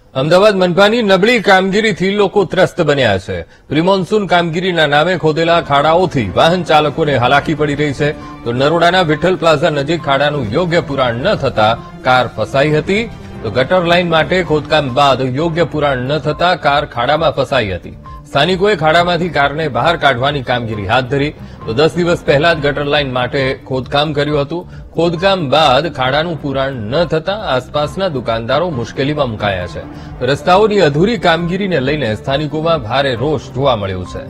અમદાવાદ મનપાની નબળી કામગીરીથી લોકો ત્રસ્ત બન્યા છે। પ્રિમોન્સૂન કામગીરીના નામે ખોદેલા ખાડાઓથી વાહન ચાલકોને હાલાકી પડી રહી છે। તો નરોડાના વિઠ્ઠલ પ્લાઝા નજીક ખાડાનું યોગ્ય પુરાણ ન થતા કાર ફસાઈ હતી। તો ગટર લાઇન માટે ખોદકામ બાદ યોગ્ય પુરાણ ન થતા કાર ખાડામાં ફસાઈ હતી। સ્થાનિકોએ ખાડામાંથી કારને બહાર કાઢવાની કામગીરી હાથ ધરી। તો 10 દિવસ પહેલા જ ગટર લાઇન માટે ખોદકામ કર્યું હતું। ખોદકામ બાદ ખાડાનું પુરાણ ન થતા આસપાસના દુકાનદારો મુશ્કેલીમાં મુકાયા છે। રસ્તાઓની અધૂરી કામગીરીને લઈને સ્થાનિકોમાં ભારે રોષ જોવા મળ્યો છે।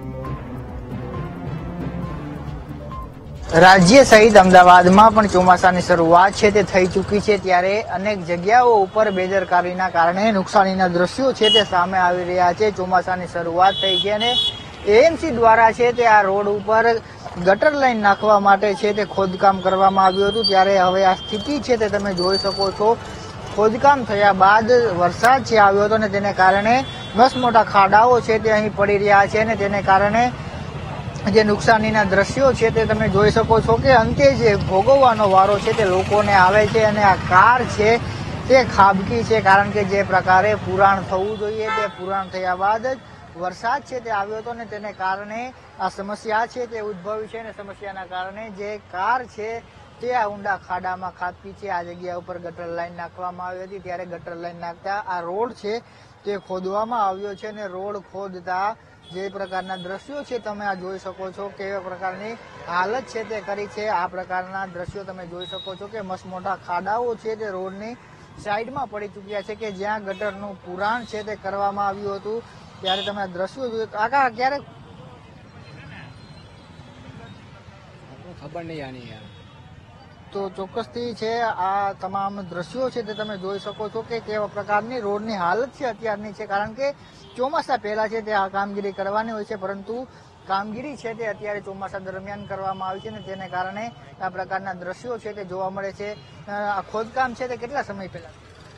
રાજ્ય સહિત અમદાવાદમાં પણ ચોમાસાની શરૂઆત છે તે થઈ ચૂકી છે, ત્યારે અનેક જગ્યાઓ ઉપર બેદરકારીના કારણે નુકસાનીના દ્રશ્યો છે તે સામે આવી રહ્યા છે। ચોમાસાની શરૂઆત થઈ છે અને એએમસી દ્વારા છે તે આ રોડ ઉપર ગટર લાઈન નાખવા માટે છે તે ખોદકામ કરવામાં આવ્યું હતું, ત્યારે હવે આ સ્થિતિ છે તે તમે જોઈ શકો છો। ખોદકામ થયા બાદ વરસાદ છે આવ્યો હતો અને તેને કારણે મસ્ત મોટા ખાડાઓ છે તે અહીં પડી રહ્યા છે અને તેને કારણે જે નુકસાનીના દ્રશ્યો છે તે તમે જોઈ શકો છો કે અંતે જે ભોગવવાનો વારો છે તે લોકોને આવે છે અને આ કાર છે તે ખાબકી છે, કારણ કે જે પ્રકારે પુરાણ થવું જોઈએ તે પુરાણ થયા બાદ જ વરસાદ છે તે આવ્યો હતો અને તેને કારણે આ સમસ્યા છે તે ઉદ્ભવી છે અને સમસ્યાના કારણે જે કાર છે તે આ ઊંડા ખાડામાં ખાબકી છે। આ જગ્યા ઉપર ગટર લાઈન નાખવામાં આવી હતી, ત્યારે ગટર લાઈન નાખતા આ રોડ છે તે ખોદવામાં આવ્યો છે અને રોડ ખોદતા જે પ્રકારના દ્રશ્યો છે તમે આ જોઈ શકો છો, કેવા પ્રકારની હાલત છે તે કરી છે। આ પ્રકારના દ્રશ્યો તમે જોઈ શકો છો કે મસ્ત મોટા ખાડાઓ છે તે રોડની સાઈડમાં પડી ચૂક્યા છે કે જ્યાં ગટરનું પુરાણ છે તે કરવામાં આવ્યું હતું। ત્યારે તમે આ દ્રશ્યો જોઈ કાકા ક્યારે ખબર નહીં આની યાર, તો ચોક્કસથી છે આ તમામ દ્રશ્યો છે તે તમે જોઈ શકો છો કે કેવા પ્રકારની રોડની હાલત છે અત્યારની છે, કારણ કે ચોમાસા પહેલા છે તે આ કામગીરી કરવાની હોય છે, પરંતુ કામગીરી છે તે અત્યારે ચોમાસા દરમિયાન કરવામાં આવી છે અને તેને કારણે આ પ્રકારના દ્રશ્યો છે તે જોવા મળે છે। આ ખોદકામ છે તે કેટલા સમય પહેલા?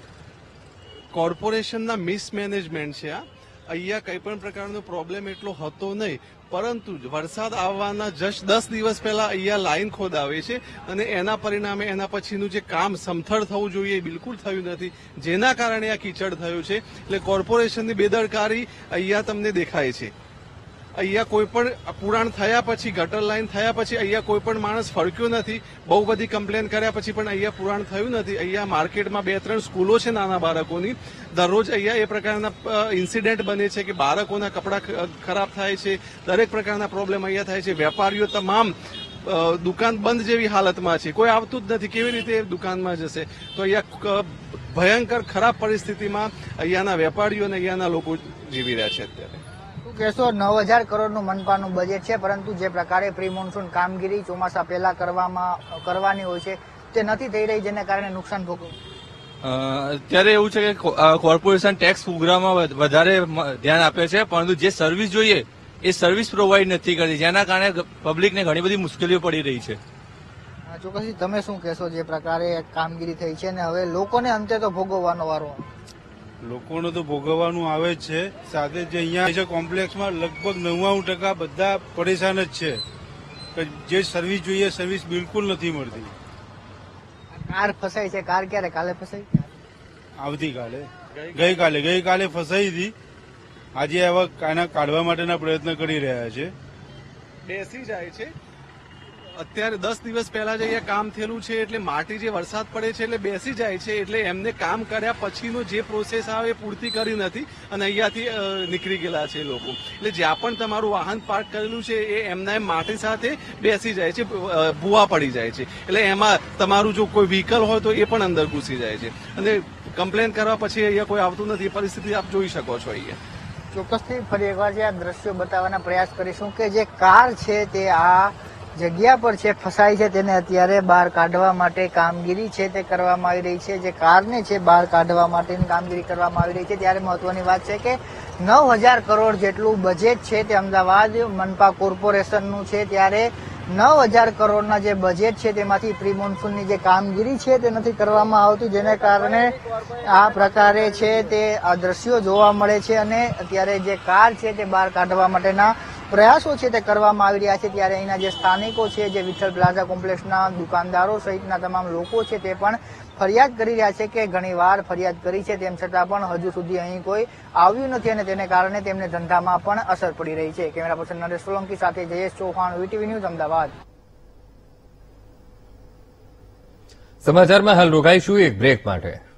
કોર્પોરેશનના મિસમેનેજમેન્ટ છે। અહીંયા કંઈ પણ પ્રકારનો પ્રોબ્લેમ એટલો હતો નહીં, પરંતુ વરસાદ આવવાના જસ્ટ 10 દિવસ પહેલા અહીંયા લાઈન ખોદાવે છે અને એના પરિણામે એના પછીનું જે કામ સમથળ થવું જોઈએ એ બિલકુલ થયું નથી, જેના કારણે આ કીચડ થયું છે। એટલે કોર્પોરેશનની બેદરકારી અહીંયા તમને દેખાય છે। અહીંયા કોઈ પણ પુરાણ થયા પછી, ગટર લાઈન થયા પછી અહીંયા કોઈ પણ માણસ ફરક્યો નથી। બહુ બધી કમ્પ્લેન કર્યા પછી પણ અહીંયા પુરાણ થયું નથી। અહીંયા માર્કેટમાં 2-3 સ્કૂલો છે નાના બાળકોની, દરરોજ અહીંયા એ પ્રકારના ઇન્સિડન્ટ બને છે કે બાળકોના કપડાં ખરાબ થાય છે, દરેક પ્રકારના પ્રોબ્લેમ અહીંયા થાય છે। વેપારીઓ તમામ દુકાન બંધ જેવી હાલતમાં છે, કોઈ આવતું જ નથી, કેવી રીતે દુકાનમાં જશે? તો અહીંયા ભયંકર ખરાબ પરિસ્થિતિમાં અહીંયાના વેપારીઓ અને અહીંયાના લોકો જીવી રહ્યા છે અત્યારે। કહેશો 9000 કરોડનું મનપાનું બજેટ છે, પરંતુ જે પ્રકારે પ્રી મોન્સૂન કામગીરી ચોમાસા પહેલા કરવાની હોય છે તે નથી થઈ રહી, જેને કારણે નુકસાન ભોગવવું। અત્યારે એવું છે કે કોર્પોરેશન ટેક્સ ફુગારામાં વધારે ધ્યાન આપે છે, પરંતુ જે સર્વિસ જોઈએ એ સર્વિસ પ્રોવાઈડ નથી કરતી, જેના કારણે પબ્લિકને ઘણી બધી મુશ્કેલીઓ પડી રહી છે। ચોક્કસથી તમે શું કહેશો? જે પ્રકારે કામગીરી થઈ છે અને હવે લોકોને અંતે તો ભોગવવાનો વારો? લોકોને તો ભોગવવાનું આવે જ છે, સાથે જે અહીંયા કોમ્પ્લેક્સમાં લગભગ 99% બધા પરેશાન જ છે કે જે સર્વિસ જોઈએ સર્વિસ બિલકુલ નથી મળતી। કાર ફસાઈ છે, કાર ક્યારે? કાલે ફસાઈ? આવતીકાલે, ગઈકાલે ફસાઈ હતી। આજે આવા કાના કાઢવા માટેના પ્રયત્ન કરી રહ્યા છે। બેસી જાય છે। અત્યારે 10 દિવસ પહેલા જે અહીંયા કામ થયેલું છે એટલે માટી જે વરસાદ પડે છે એટલે બેસી જાય છે, એટલે એમને કામ કર્યા પછીનો જે પ્રોસેસ આવે એ પૂરતી કરી નથી અને અહીંયાથી નીકળી ગયેલા છે લોકો। એટલે જ્યાં પણ તમારું વાહન પાર્ક કરેલું છે એ એમના માટી સાથે બેસી જાય છે, ભૂવા પડી જાય છે, એટલે એમાં તમારું જો કોઈ વ્હીકલ હોય તો એ પણ અંદર ઘૂસી જાય છે અને કમ્પ્લેન કરવા પછી અહીંયા કોઈ આવતું નથી। એ પરિસ્થિતિ આપ જોઈ શકો છો અહીંયા। ચોક્કસથી ફરી એકવાર જે આ દ્રશ્યો બતાવવાના પ્રયાસ કરીશું કે જે કાર છે તે આ જગ્યા પર છે ફસાઈ છે, તેને અત્યારે બહાર કાઢવા માટે કામગીરી છે તે કરવામાં આવી રહી છે। જે કારને છે બહાર કાઢવા માટેની કામગીરી કરવામાં આવી રહી છે, ત્યારે મહત્વની વાત છે કે 9000 કરોડ જેટલું બજેટ છે તે અમદાવાદ મનપા કોર્પોરેશનનું છે, ત્યારે 9000 કરોડના જે બજેટ છે તેમાંથી પ્રી મોન્સૂનની જે કામગીરી છે તે નથી કરવામાં આવતી, જેને કારણે આ પ્રકારે છે તે આ દ્રશ્યો જોવા મળે છે અને અત્યારે જે કાર છે તે બહાર કાઢવા માટેના પ્રયાસો છે તે કરવામાં આવી રહ્યા છે, ત્યારે અહીંના જે સ્થાનિકો છે, જે વિઠ્ઠલ પ્લાઝા કોમ્પ્લેક્સના દુકાનદારો સહિતના તમામ લોકો છે તે પણ ફરિયાદ કરી રહ્યા છે કે ઘણીવાર ફરિયાદ કરી છે તેમ છતાં પણ હજુ સુધી અહીં કોઈ આવ્યું નથી અને તેને કારણે તેમને ધંધામાં પણ અસર પડી રહી છે. કેમેરા પર્સન નરેશ સોલંકી સાથે જયેશ ચૌહાણ, વીટીવી ન્યૂઝ, અમદાવાદ. સમાચારમાં હાલ રોકાઈશું એક બ્રેક માટે.